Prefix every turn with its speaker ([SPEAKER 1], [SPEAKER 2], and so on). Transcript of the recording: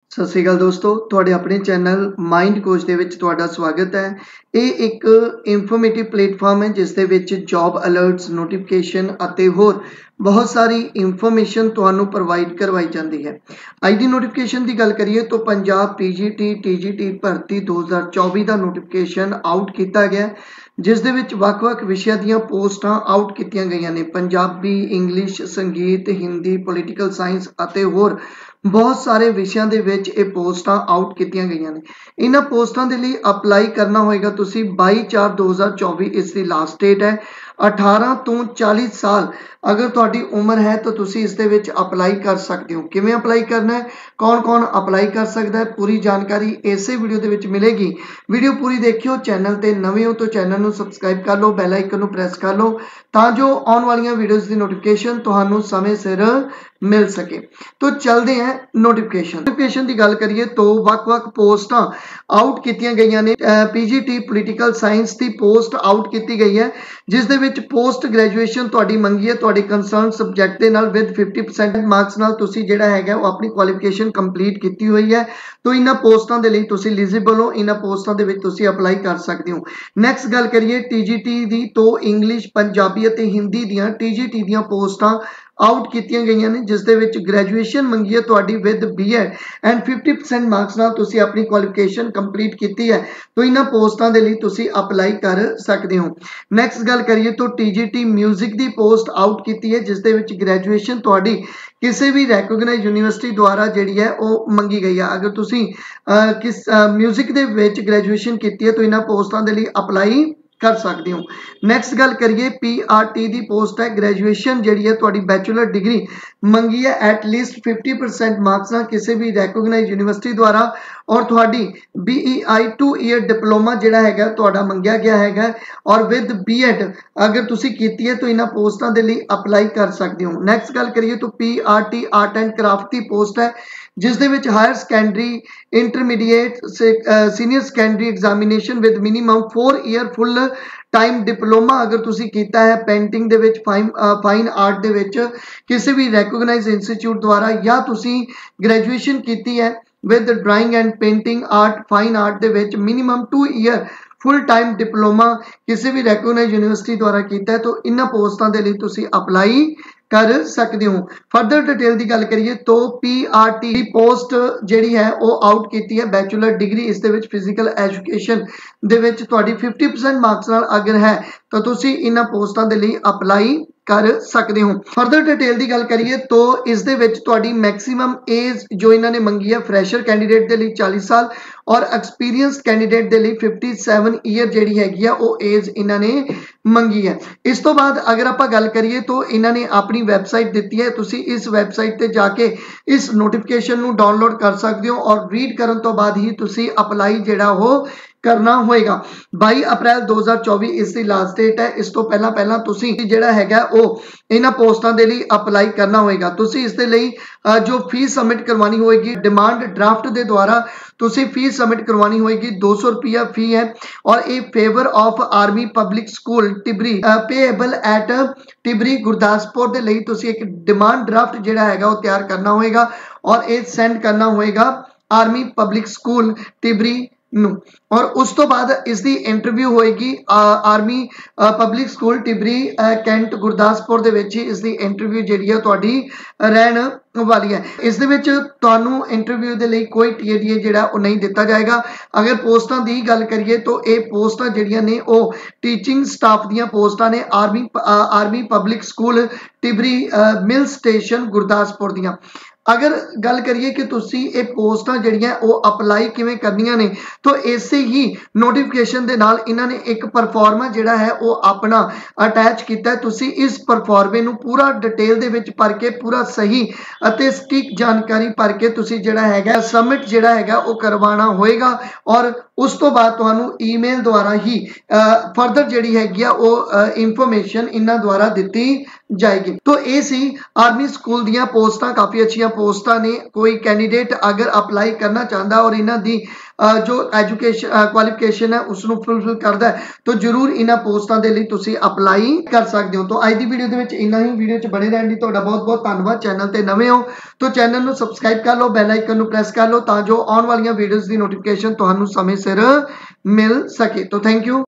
[SPEAKER 1] ਸਤਿ ਸ਼੍ਰੀ ਅਕਾਲ ਦੋਸਤੋ, ਤੁਹਾਡੇ ਆਪਣੇ ਚੈਨਲ ਮਾਈਂਡ ਕੋਚ ਦੇ ਵਿੱਚ ਤੁਹਾਡਾ ਸਵਾਗਤ ਹੈ। ਇਹ ਇੱਕ ਇਨਫੋਰਮੇਟਿਵ ਪਲੇਟਫਾਰਮ ਹੈ ਜਿਸ ਦੇ ਵਿੱਚ ਜੌਬ ਅਲਰਟਸ, ਨੋਟੀਫਿਕੇਸ਼ਨ ਅਤੇ ਹੋਰ ਬਹੁਤ ਸਾਰੀ ਇਨਫੋਰਮੇਸ਼ਨ ਤੁਹਾਨੂੰ ਪ੍ਰੋਵਾਈਡ ਕਰਵਾਈ ਜਾਂਦੀ ਹੈ। ਅੱਜ ਦੀ ਨੋਟੀਫਿਕੇਸ਼ਨ ਦੀ ਗੱਲ ਕਰੀਏ ਤਾਂ ਪੰਜਾਬ ਪੀਜੀਟੀ ਟੀਜੀਟੀ ਭਰਤੀ 2024 ਦਾ ਨੋਟੀਫਿਕੇਸ਼ਨ ਆਊਟ ਕੀਤਾ ਗਿਆ, ਜਿਸ ਦੇ ਵਿੱਚ ਵੱਖ-ਵੱਖ ਵਿਸ਼ਿਆਂ ਦੀਆਂ ਪੋਸਟਾਂ ਆਊਟ ਕੀਤੀਆਂ ਗਈਆਂ ਨੇ। ਪੰਜਾਬੀ, ਇੰਗਲਿਸ਼, ਸੰਗੀਤ, ਹਿੰਦੀ, ਪੋਲੀਟੀਕਲ ਸਾਇੰਸ ਅਤੇ ਹੋਰ ਬਹੁਤ ਸਾਰੇ ਵਿਸ਼ਿਆਂ ਦੇ ਵਿੱਚ ਇਹ ਪੋਸਟਾਂ ਆਊਟ ਕੀਤੀਆਂ ਗਈਆਂ ਨੇ। ਇਹਨਾਂ ਪੋਸਟਾਂ ਦੇ ਲਈ ਅਪਲਾਈ ਕਰਨਾ ਹੋਏਗਾ ਤੁਸੀਂ 22/4/2024 ਇਸ ਦੀ ਲਾਸਟ ਡੇਟ ਹੈ। 18 ਤੋਂ 40 ਸਾਲ ਅਗਰ ਤੁਹਾਡੀ ਉਮਰ ਹੈ ਤਾਂ ਤੁਸੀਂ ਇਸ ਦੇ ਵਿੱਚ ਅਪਲਾਈ ਕਰ ਸਕਦੇ ਹੋ। ਕਿਵੇਂ ਅਪਲਾਈ ਕਰਨਾ ਹੈ, ਕੌਣ ਅਪਲਾਈ ਕਰ ਸਕਦਾ ਹੈ, ਪੂਰੀ ਜਾਣਕਾਰੀ ਇਸੇ ਵੀਡੀਓ ਦੇ ਵਿੱਚ ਮਿਲੇਗੀ। ਵੀਡੀਓ ਪੂਰੀ ਦੇਖਿਓ। ਚੈਨਲ ਤੇ ਨਵੇਂ ਹੋ ਤਾਂ ਚੈਨਲ ਨੂੰ ਸਬਸਕ੍ਰਾਈਬ ਕਰ ਲਓ, ਬੈਲ ਆਈਕਨ ਨੂੰ ਪ੍ਰੈਸ ਕਰ ਲਓ ਤਾਂ ਜੋ ਆਉਣ ਵਾਲੀਆਂ ਵੀਡੀਓਜ਼ ਦੀ ਨੋਟੀਫਿਕੇਸ਼ਨ ਤੁਹਾਨੂੰ ਸਮੇਂ ਸਿਰ ਮਿਲ ਸਕੇ। तो चलते हैं नोटिफिकेशन की गल करिए तो वक्-वक् पोस्टां आउट कीतियां गईयां ने। पीजीटी पोलीटिकल साइंस की पोस्ट आउट की गई है, जिस दे विच पोस्ट ग्रेजुएशन तुहाडी मंगी है, तुहाडी कंसर्न सबजैक्ट दे नाल विद 50% मार्क्स नाल तुसी जिहड़ा हैगा वो अपनी क्वालिफिकेशन कंप्लीट की हुई है। तो इन्हां पोस्टां दे लई तुसी एलिजिबल हो, इन्हां पोस्टां दे विच तुसी अप्लाई कर सकते हो। नैक्सट गल करिए टीजीटी दी तो इंग्लिश, पंजाबी अते हिंदी दियां टीजीटी दियां पोस्टां आउट कीतियां गई ने, जिस दे विच ग्रेजुएशन मंगी है तुहाडी विद बीएड एंड 50% मार्क्स नाल तुसी अपनी क्वालिफिकेशन कंप्लीट की है। तो इन्हां पोस्टां दे लई तुसी अप्लाई कर सकते हो। नैक्सट गल करिए तो टीजीटी म्यूजिक दी पोस्ट आउट की है, जिस दे विच ग्रेजुएशन तुहाडी किसी भी रैकोगनाइज यूनिवर्सिटी द्वारा जिहड़ी है वो मंगी गई है। अगर तुसी किस म्यूजिक दे विच ग्रेजुएशन की है तो इन्हां पोस्टां दे लई अप्लाई कर सकते हो। नैक्सट गल करिए पीआरटी की पोस्ट है, ग्रेजुएशन जी है तुहाडी बैचलर डिग्री मंगी है एटलीस्ट 50% मार्क्स ना किसी भी रैकोगनाइज यूनिवर्सिटी द्वारा, और तुहाडी बीईआई 2 ईयर डिप्लोमा जिहड़ा हैगा तुहाडा मंगिया गया हैगा, और विद बीएड अगर तुसी कीती है तो इन्हां पोस्टां दे लई अप्लाई कर सकते हो। नैक्सट गल करिए तो पीआरटी आर्ट एंड क्राफ्ट की पोस्ट है, जिस दे विच higher secondary, intermediate, senior secondary examination with minimum 4 year full time diploma अगर तुसी कीता है पेंटिंग दे विच, फाइन आर्ट दे विच किसी भी रैकोगनाइज इंस्टीट्यूट द्वारा, या तुसी ग्रेजुएशन कीती है with drawing and painting art, fine art दे विच minimum 2 year full time diploma किसी भी रैकोगनाइज यूनिवर्सिटी द्वारा किया है, तो इन्हां पोस्टां दे लई तुसी अप्लाई कर सकते हो। फर्दर डिटेल की गल करिए तो पीआरटी की पोस्ट जिहड़ी है वो आउट की है, बैचलर डिग्री इस दे विच फिजिकल एजुकेशन दे विच तुहाडी 50% मार्क्स नाल अगर है तो तुसी इन्हां पोस्टां दे लई अप्लाई कर सकते हो। फर्दर डिटेल की गल करिए तो इस दे विच तुहाडी मैक्सिमम एज जो इन्हां ने मंगी है फ्रैशर कैंडीडेट के लिए 40 साल और एक्सपीरियंस कैंडीडेट के लिए 57 ईयर जिहड़ी हैगी है वो एज इन्हां ने मंगी है। इस तो बाद अगर आप गल करिए तो इन्हां ने अपनी वैबसाइट दी है, तुसी इस वैबसाइट ते जाके इस नोटिफिकेशन नू डाउनलोड कर सकते हो और रीड करन तो बाद ही तुसी अप्लाई जिहड़ा हो करना होएगा। 22 अप्रैल 2024 इसकी लास्ट डेट है। इस तो पहला तुसी जिहड़ा हैगा वो इन्हां पोस्टां दे लई अप्लाई करना होएगा। तुसी इस दे लई जो फीस सबमिट करवानी होएगी डिमांड ड्राफ्ट दे द्वारा तुसी फीस सबमिट करवानी होएगी। 200 रुपया फी है और a favour of army public school Tibri payable at Tibri Gurdaspur दे लई तुसी एक डिमांड ड्राफ्ट जिहड़ा हैगा वो तैयार करना होएगा और ये सेंड करना होएगा आर्मी पब्लिक स्कूल टिबरी नू। और उस तो बाद इसकी इंटरव्यू होएगी army public school Tibri cantt Gurdaspur दे विच ही इसकी इंटरव्यू जिहड़ी है तुहाडी रहन वाली है। इस दे विच तुहानू इंटरव्यू दे लई कोई टीएडीए जिहड़ा वो नहीं दिता जाएगा। अगर पोस्टां दी गल करिए तो ये पोस्टां जिहड़ियां ने वो टीचिंग स्टाफ दियां पोस्टां ने army public school Tibri mil station Gurdaspur दियां। अगर गल करिए कि तुसी ये पोस्टां जिहड़ियां वो अप्लाई किवें करनियां ने तो इसे ही नोटिफिकेशन दे नाल इन्हां ने एक परफॉर्मा जिहड़ा है वो अपना अटैच कीता है। तुसी इस परफॉर्मे नू पूरा डिटेल दे विच भर के पूरा सही अते सटीक जानकारी भर के तुसी जिहड़ा हैगा सबमिट जिहड़ा हैगा वो करवाना होएगा और उस तो बाद तुहानू ईमेल द्वारा ही फर्दर जिहड़ी हैगी आ वो इंफॉर्मेशन इन्हां द्वारा दित्ती ਜਾਏਗੀ। तो ਇਹ ਸੀ ਆਰਮੀ ਸਕੂਲ ਦੀਆਂ ਪੋਸਟਾਂ, ਕਾਫੀ ਅੱਛੀਆਂ ਪੋਸਟਾਂ ਨੇ। ਕੋਈ ਕੈਂਡੀਡੇਟ ਅਗਰ ਅਪਲਾਈ ਕਰਨਾ ਚਾਹੁੰਦਾ ਔਰ ਇਹਨਾਂ ਦੀ ਜੋ ਐਜੂਕੇਸ਼ਨ ਕੁਆਲੀਫਿਕੇਸ਼ਨ ਹੈ ਉਸ ਨੂੰ ਫੁੱਲਫਿਲ ਕਰਦਾ ਹੈ ਤਾਂ ਜ਼ਰੂਰ ਇਹਨਾਂ ਪੋਸਟਾਂ ਦੇ ਲਈ ਤੁਸੀਂ ਅਪਲਾਈ ਕਰ ਸਕਦੇ ਹੋ। ਤਾਂ ਅੱਜ ਦੀ ਵੀਡੀਓ ਦੇ ਵਿੱਚ ਇੰਨਾ ਹੀ। ਵੀਡੀਓ 'ਚ ਬਣੇ ਰਹਿਣ ਲਈ ਤੁਹਾਡਾ ਬਹੁਤ ਬਹੁਤ ਧੰਨਵਾਦ। ਚੈਨਲ ਤੇ ਨਵੇਂ ਹੋ ਤਾਂ ਚੈਨਲ ਨੂੰ ਸਬਸਕ੍ਰਾਈਬ ਕਰ ਲਓ, ਬੈਲ ਆਈਕਨ ਨੂੰ ਪ੍ਰੈਸ ਕਰ ਲਓ ਤਾਂ ਜੋ ਆਉਣ ਵਾਲੀਆਂ ਵੀਡੀਓਜ਼ ਦੀ ਨੋਟੀਫਿਕੇਸ਼ਨ ਤੁਹਾਨੂੰ ਸਮੇਂ ਸਿਰ ਮਿਲ ਸਕੇ। ਤਾਂ ਥੈਂਕ ਯੂ।